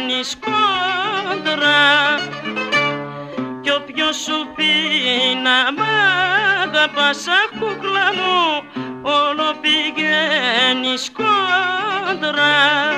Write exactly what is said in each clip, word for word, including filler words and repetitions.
πηγαίνεις κόντρα κι όποιος σου πει να μ' αγαπάς, αχ κούκλα μου, όλο πηγαίνεις κόντρα.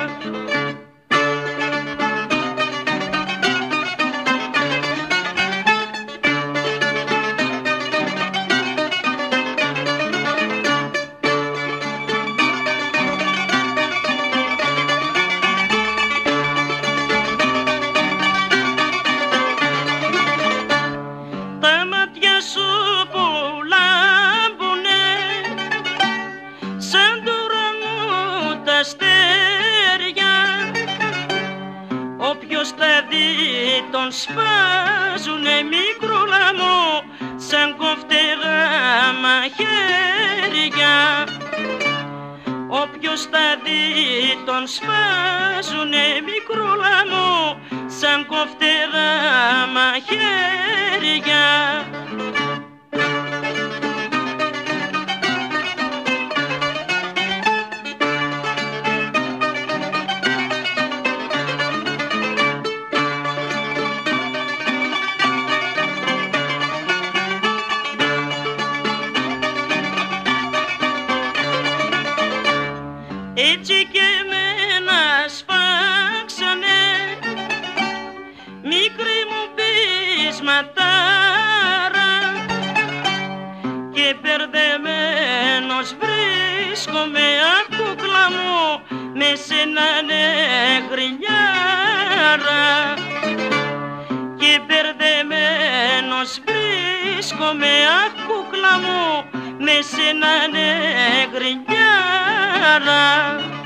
Όποιος τα δει τον σπάζουνε μικρούλα μου σαν κοφτερά μαχαίρια. Όποιος τα δει τον σπάζουνε μικρούλα μου σαν κοφτερά μαχαίρια. Έτσι και εμένα σφάξανε μικρή μου πεισματάρα και μπερδεμένος βρίσκομαι, αχ κούκλα μου, με σένανε γρινιάρα. Και μπερδεμένος βρίσκομαι, αχ κούκλα μου, με σένανε γρινιάρα.